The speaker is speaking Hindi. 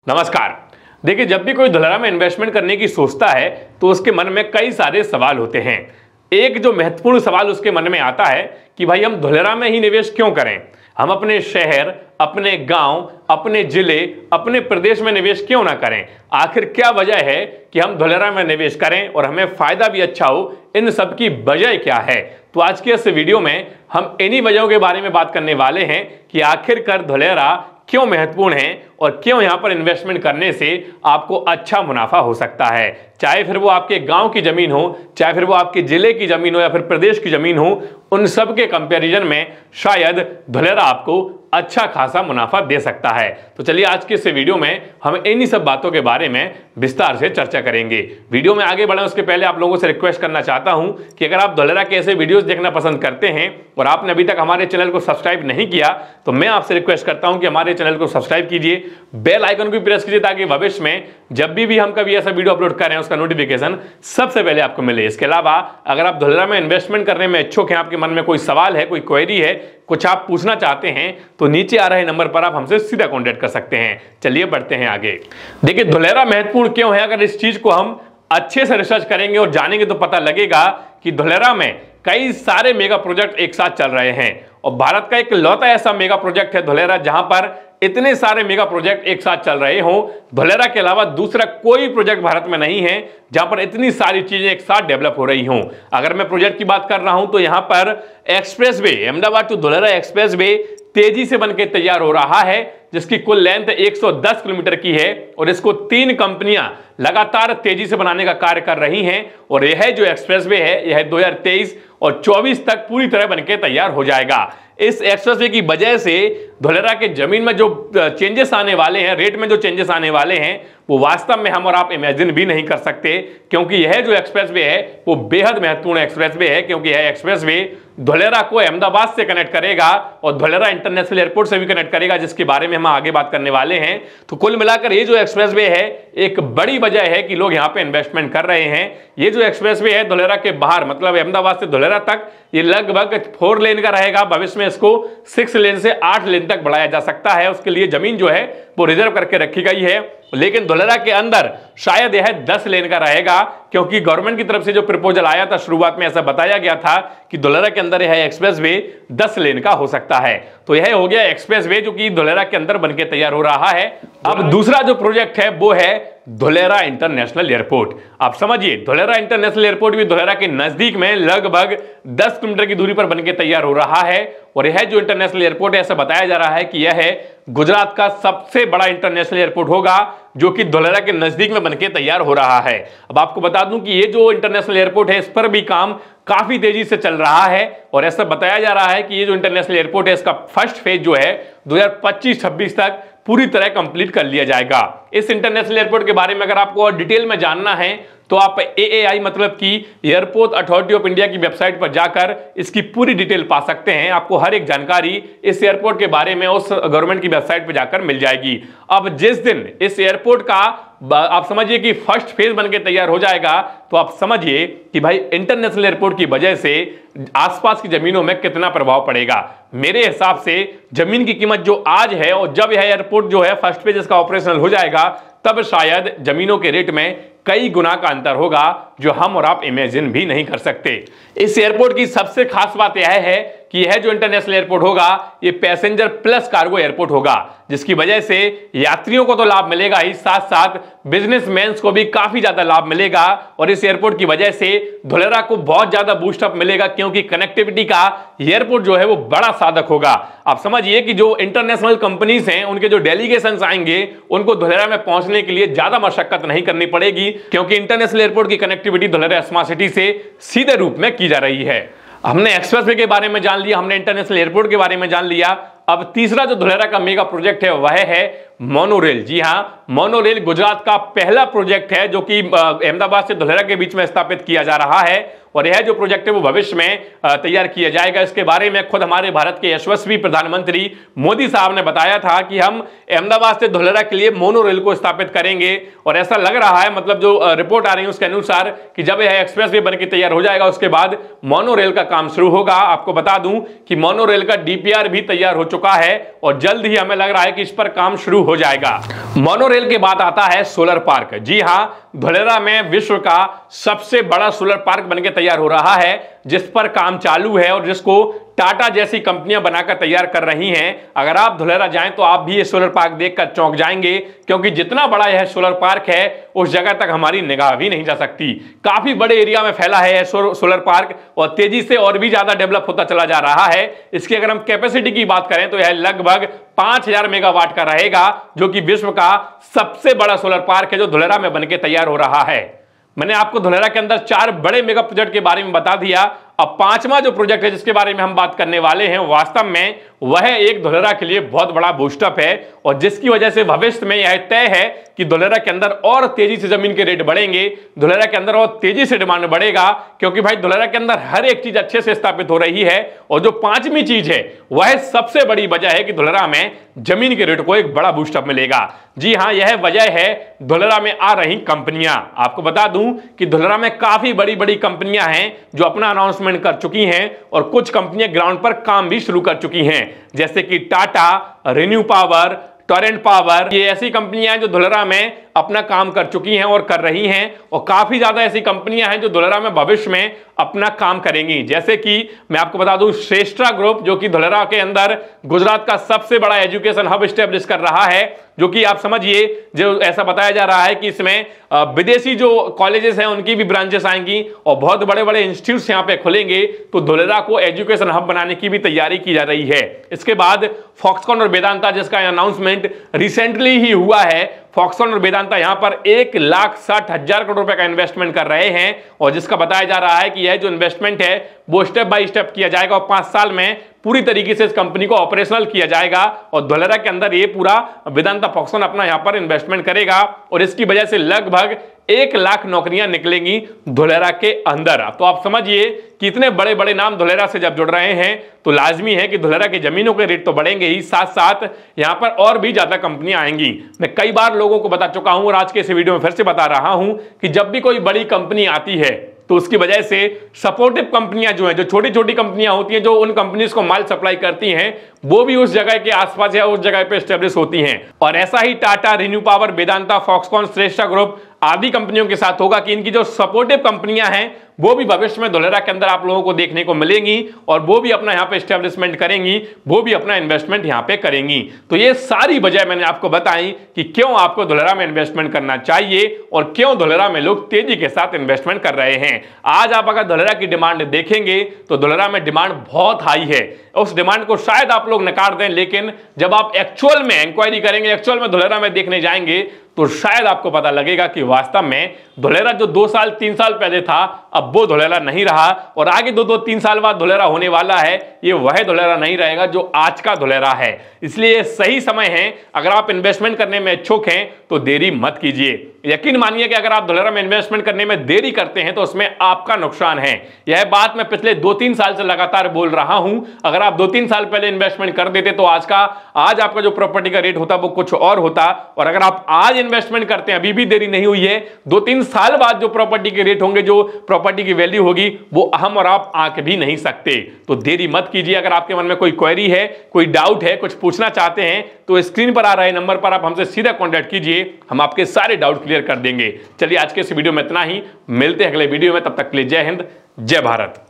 नमस्कार। देखिए, जब भी कोई धुलेरा में इन्वेस्टमेंट करने की सोचता है तो उसके मन में कई सारे सवाल होते हैं। एक जो महत्वपूर्ण सवाल उसके मन में आता है कि भाई हम धुलेरा में ही निवेश क्यों करें, हम अपने शहर, अपने गांव, अपने जिले, अपने प्रदेश में निवेश क्यों ना करें। आखिर क्या वजह है कि हम धुलेरा में निवेश करें और हमें फायदा भी अच्छा हो, इन सब की वजह क्या है। तो आज के इस वीडियो में हम इन्हीं वजहों के बारे में बात करने वाले हैं कि आखिरकार धुलेरा क्यों महत्वपूर्ण है और क्यों यहां पर इन्वेस्टमेंट करने से आपको अच्छा मुनाफा हो सकता है। चाहे फिर वो आपके गांव की जमीन हो, चाहे फिर वो आपके जिले की जमीन हो या फिर प्रदेश की जमीन हो, उन सब के कंपैरिजन में शायद धुलेरा आपको अच्छा खासा मुनाफा दे सकता है। तो चलिए आज के इस वीडियो में हम इन्हीं सब बातों के बारे में विस्तार से चर्चा करेंगे। वीडियो में आगे बढ़े उसके पहले आप लोगों से रिक्वेस्ट करना चाहता हूं कि अगर आप धुलेरा के ऐसे वीडियोस देखना पसंद करते हैं और आपने अभी तक हमारे चैनल को सब्सक्राइब नहीं किया तो मैं आपसे रिक्वेस्ट करता हूं कि हमारे चैनल को सब्सक्राइब कीजिए, बेल आइकन को प्रेस कीजिए ताकि भविष्य में जब भी हम कभी ऐसा वीडियो अपलोड करें उसका नोटिफिकेशन सबसे पहले आपको मिले। इसके अलावा अगर आप धुलेरा में इन्वेस्टमेंट करने में इच्छुक हैं, आपके मन में कोई सवाल है, कोई क्वेरी है, कुछ आप पूछना चाहते हैं तो नीचे आ रहे नंबर पर आप हमसे सीधा कांटेक्ट कर सकते हैं। चलिए बढ़ते हैं आगे। देखिए, धुलेरा महत्वपूर्ण क्यों है, अगर इस चीज को हम अच्छे से रिसर्च करेंगे और जानेंगे तो पता लगेगा कि धुलेरा में कई सारे मेगा प्रोजेक्ट एक साथ चल रहे हैं और भारत का एक लौता ऐसा मेगा प्रोजेक्ट है धुलेरा जहां पर इतने सारे मेगा प्रोजेक्ट एक साथ चल रहे हों। धुलेरा के अलावा दूसरा कोई प्रोजेक्ट भारत में नहीं है जहां पर इतनी सारी चीजें एक साथ डेवलप हो रही हों। अगर मैं प्रोजेक्ट की बात कर रहा हूं तो यहां पर expressway, Ahmedabad to Dholera expressway तेजी से बनकर तैयार हो रहा है जिसकी कुल लेंथ 110 किलोमीटर की है और इसको 3 कंपनियां लगातार तेजी से बनाने का कार्य कर रही हैं और यह जो एक्सप्रेसवे है यह 2023 और 24 तक पूरी तरह बनकर तैयार हो जाएगा। इस एक्सप्रेसवे की वजह से धुलेरा के जमीन में जो चेंजेस आने वाले हैं, रेट में जो चेंजेस आने वाले हैं, वो वास्तव में हम और आप इमेजिन भी नहीं कर सकते, क्योंकि यह जो एक्सप्रेसवे है वो बेहद महत्वपूर्ण एक्सप्रेसवे है, क्योंकि यह एक्सप्रेसवे धुलेरा को अहमदाबाद से कनेक्ट करेगा और धुलेरा इंटरनेशनल एयरपोर्ट से भी कनेक्ट करेगा, जिसके बारे में हम आगे बात करने वाले हैं। तो कुल मिलाकर ये जो एक्सप्रेसवे है एक बड़ी वजह है कि लोग यहाँ पे इन्वेस्टमेंट कर रहे हैं। ये जो एक्सप्रेसवे है धुलेरा के बाहर, मतलब अहमदाबाद से धुलेरा तक, ये लगभग 4 लेन का रहेगा। भविष्य में इसको 6 लेन से 8 लेन तक बढ़ाया जा सकता है। उसके लिए जमीन जो है वो रिजर्व करके रखी गई है, लेकिन धुलेरा के अंदर शायद यह 10 लेन का रहेगा, क्योंकि गवर्नमेंट की तरफ से जो प्रपोजल आया था शुरुआत में ऐसा बताया गया था कि धुलेरा के अंदर यह एक्सप्रेसवे 10 लेन का हो सकता है। तो यह हो गया एक्सप्रेसवे जो कि धुलेरा के अंदर बनके तैयार हो रहा है। अब दूसरा जो प्रोजेक्ट है वो है धुलेरा इंटरनेशनल एयरपोर्ट। आप समझिए, धुलेरा इंटरनेशनल एयरपोर्ट भी धुलेरा के नजदीक में लगभग 10 किलोमीटर की दूरी पर बनके तैयार हो रहा है और यह जो इंटरनेशनल एयरपोर्ट है ऐसा बताया जा रहा है कि यह गुजरात का सबसे बड़ा इंटरनेशनल एयरपोर्ट होगा जो कि धुलेरा के नजदीक में बनके तैयार हो रहा है। अब आपको बता दूं कि ये जो इंटरनेशनल एयरपोर्ट है इस पर भी काम काफी तेजी से चल रहा है और ऐसा बताया जा रहा है कि ये जो इंटरनेशनल एयरपोर्ट है इसका फर्स्ट फेज जो है 2025-26 तक पूरी तरह कंप्लीट कर लिया जाएगा। इस इंटरनेशनल एयरपोर्ट के बारे में अगर आपको और डिटेल में जानना है तो आप AAI मतलब कि एयरपोर्ट अथॉरिटी ऑफ इंडिया की वेबसाइट पर जाकर इसकी पूरी डिटेल पा सकते हैं। आपको हर एक जानकारी इस एयरपोर्ट के बारे में उस गवर्नमेंट की वेबसाइट पर जाकर मिल जाएगी। अब जिस दिन इस एयरपोर्ट का आप समझिए कि फर्स्ट फेज बनके तैयार हो जाएगा तो आप समझिए कि भाई इंटरनेशनल एयरपोर्ट की वजह से आसपास की जमीनों में कितना प्रभाव पड़ेगा। मेरे हिसाब से जमीन की कीमत जो आज है और जब यह एयरपोर्ट जो है फर्स्ट फेज इसका ऑपरेशनल हो जाएगा तब शायद जमीनों के रेट में कई गुना का अंतर होगा जो हम और आप इमेजिन भी नहीं कर सकते। इस एयरपोर्ट की सबसे खास बात यह है कि यह जो इंटरनेशनल एयरपोर्ट होगा ये पैसेंजर प्लस कार्गो एयरपोर्ट होगा, जिसकी वजह से यात्रियों को तो लाभ मिलेगा ही, साथ साथ बिजनेसमैन को भी काफी ज्यादा लाभ मिलेगा और इस एयरपोर्ट की वजह से धुलेरा को बहुत ज्यादा बूस्टअप मिलेगा, क्योंकि कनेक्टिविटी का एयरपोर्ट जो है वो बड़ा साधक होगा। आप समझिए कि जो इंटरनेशनल कंपनीज हैं उनके जो डेलीगेशंस आएंगे उनको धुलेरा में पहुंचने के लिए ज्यादा मशक्कत नहीं करनी पड़ेगी, क्योंकि इंटरनेशनल एयरपोर्ट की कनेक्टिविटी धुलेरा स्मार्ट सिटी से सीधे रूप में की जा रही है। हमने एक्सप्रेसवे के बारे में जान लिया, हमने इंटरनेशनल एयरपोर्ट के बारे में जान लिया। अब तीसरा जो धुलेरा का मेगा प्रोजेक्ट है वह है मोनोरेल। जी हां, मोनोरेल गुजरात का पहला प्रोजेक्ट है जो कि अहमदाबाद से धुलेरा के बीच में स्थापित किया जा रहा है और यह जो प्रोजेक्ट है वो भविष्य में तैयार किया जाएगा। इसके बारे में खुद हमारे भारत के यशस्वी प्रधानमंत्री मोदी साहब ने बताया था कि हम अहमदाबाद से धुलेरा के लिए मोनोरेल को स्थापित करेंगे और ऐसा लग रहा है, मतलब जो रिपोर्ट आ रही है उसके अनुसार, कि जब यह एक्सप्रेसवे बनकर तैयार हो जाएगा उसके बाद मोनोरेल का काम शुरू होगा। आपको बता दूं कि मोनोरेल का DPR भी तैयार हो चुका है और जल्द ही हमें लग रहा है कि इस पर काम शुरू हो जाएगा। मोनोरेल के बाद आता है सोलर पार्क। जी हां, धुलेरा में विश्व का सबसे बड़ा सोलर पार्क बनके तैयार हो रहा है, जिस पर काम चालू है और जिसको टाटा जैसी कंपनियां बनाकर तैयार कर रही हैं। अगर आप धुलेरा जाएं तो आप भी ये सोलर पार्क देखकर चौंक जाएंगे, क्योंकि जितना बड़ा यह सोलर पार्क है उस जगह तक हमारी निगाह भी नहीं जा सकती। काफी बड़े एरिया में फैला है यह सोलर पार्क और तेजी से और भी ज्यादा डेवलप होता चला जा रहा है। इसकी अगर हम कैपेसिटी की बात करें तो यह लगभग 5000 मेगावाट का रहेगा, जो कि विश्व का सबसे बड़ा सोलर पार्क है जो धुलेरा में बनके तैयार हो रहा है। मैंने आपको धुलेरा के अंदर 4 बड़े मेगा प्रोजेक्ट के बारे में बता दिया। अब 5वां जो प्रोजेक्ट है जिसके बारे में हम बात करने वाले हैं, वास्तव में वह एक धुलेरा के लिए बहुत बड़ा बूस्टअप है और जिसकी वजह से भविष्य में यह तय है कि धुलेरा के अंदर और तेजी से जमीन के रेट बढ़ेंगे, धुलेरा के अंदर और तेजी से डिमांड बढ़ेगा, क्योंकि भाई धुलेरा के अंदर हर एक चीज अच्छे से स्थापित हो रही है। और जो 5वीं चीज है वह सबसे बड़ी वजह है कि धुलेरा में जमीन के रेट को एक बड़ा बूस्टअप मिलेगा। जी हां, यह वजह है धुलेरा में आ रही कंपनियां। आपको बता दूं कि धुलेरा में काफी बड़ी बड़ी कंपनियां हैं जो अपना अनाउंसमेंट कर चुकी हैं और कुछ कंपनियां ग्राउंड पर काम भी शुरू कर चुकी हैं, जैसे कि टाटा, रेन्यू पावर, टोरेंट पावर। ये ऐसी कंपनियां हैं जो धुलेरा में अपना काम कर चुकी हैं और कर रही हैं, और काफी ज्यादा ऐसी कंपनियां हैं जो धुलेरा में भविष्य में अपना काम करेंगी। जैसे कि मैं आपको बता दूं, श्रेष्ठा ग्रुप, जो कि धुलेरा के अंदर गुजरात का सबसे बड़ा एजुकेशन हब स्टैब्लिश कर रहा है, जो कि आप समझिए, जो ऐसा बताया जा रहा है कि इसमें विदेशी जो कॉलेजेस हैं उनकी भी ब्रांचेस आएंगी और बहुत बड़े बड़े इंस्टीट्यूट्स यहां पे खुलेंगे। तो धुलेरा को एजुकेशन हब बनाने की भी तैयारी की जा रही है। इसके बाद फॉक्सकॉन और वेदांता, जिसका अनाउंसमेंट रिसेंटली ही हुआ है, फॉक्सकॉन और वेदांता यहां पर 1,60,000 करोड़ रुपए का इन्वेस्टमेंट कर रहे हैं और जिसका बताया जा रहा है कि यह जो इन्वेस्टमेंट है वो स्टेप बाय स्टेप किया जाएगा और 5 साल में पूरी तरीके से इस कंपनी को ऑपरेशनल किया जाएगा और धुलेरा के अंदर ये पूरा वेदांता फॉक्सकॉन अपना यहां पर इन्वेस्टमेंट करेगा और इसकी वजह से लगभग 1 लाख नौकरियां निकलेंगी धुलेरा के अंदर। तो आप समझिए कि इतने बड़े बड़े नाम धुलेरा से जब जुड़ रहे हैं तो लाजमी है कि धुलेरा की जमीनों के रेट तो बढ़ेंगे ही, साथ साथ यहां पर और भी ज्यादा कंपनियां आएंगी। मैं कई बार लोगों को बता चुका हूं और आज के इस वीडियो में फिर से बता रहा हूं कि जब भी कोई बड़ी कंपनी आती है तो उसकी वजह से सपोर्टिव कंपनियां जो हैं, जो छोटी छोटी कंपनियां होती हैं, जो उन कंपनीज को माल सप्लाई करती हैं, वो भी उस जगह के आसपास या उस जगह पे एस्टेब्लिश होती हैं। और ऐसा ही टाटा, रेन्यू पावर, वेदांता, फॉक्सकॉन, श्रेष्ठा ग्रुप आदि कंपनियों के साथ होगा कि इनकी जो सपोर्टिव कंपनियां हैं वो भी भविष्य में धुलेरा के अंदर आप लोगों को देखने को मिलेंगी और वो भी अपना यहां पे एस्टेब्लिशमेंट करेंगी, वो भी अपना इन्वेस्टमेंट यहां पे करेंगी। तो ये सारी वजह मैंने आपको बताई कि क्यों आपको धुलेरा में इन्वेस्टमेंट करना चाहिए और क्यों धुलेरा में लोग तेजी के साथ इन्वेस्टमेंट कर रहे हैं। आज आप अगर धुलेरा की डिमांड देखेंगे तो धुलेरा में डिमांड बहुत हाई है। उस डिमांड को शायद आप लोग नकार दें, लेकिन जब आप एक्चुअल में इंक्वायरी करेंगे, एक्चुअल में धुलेरा में देखने जाएंगे तो शायद आपको पता लगेगा कि वास्तव में धुलेरा जो 2 साल 3 साल पहले था अब वो धुलेरा नहीं रहा और आगे 2-3 साल बाद धुलेरा होने वाला है, ये वह धुलेरा नहीं रहेगा जो आज का धुलेरा है। इसलिए सही समय है, अगर आप इन्वेस्टमेंट करने में इच्छुक हैं तो देरी मत कीजिए। यकीन मानिए कि अगर आप धुलेरा में इन्वेस्टमेंट करने में देरी करते हैं तो उसमें आपका नुकसान है। यह बात मैं पिछले 2-3 साल से लगातार बोल रहा हूं। अगर आप 2-3 साल पहले इन्वेस्टमेंट कर देते तो आज आपका जो प्रॉपर्टी का रेट होता वो कुछ और होता, और अगर आप आज इन्वेस्टमेंट करते हैं, अभी भी देरी नहीं हुई है, 2-3 साल बाद जो प्रॉपर्टी के रेट होंगे, जो प्रॉपर्टी की वैल्यू होगी, वो हम और आप आंक भी नहीं सकते। तो देरी मत कीजिए। अगर आपके मन में कोई क्वेरी है, कोई डाउट है, कुछ पूछना चाहते हैं तो स्क्रीन पर आ रहे नंबर पर आप हमसे सीधा कॉन्टैक्ट कीजिए, हम आपके सारे डाउट क्लियर कर देंगे। चलिए आज के इस वीडियो में इतना ही, मिलते हैं अगले वीडियो में, तब तक के लिए जय हिंद, जय भारत।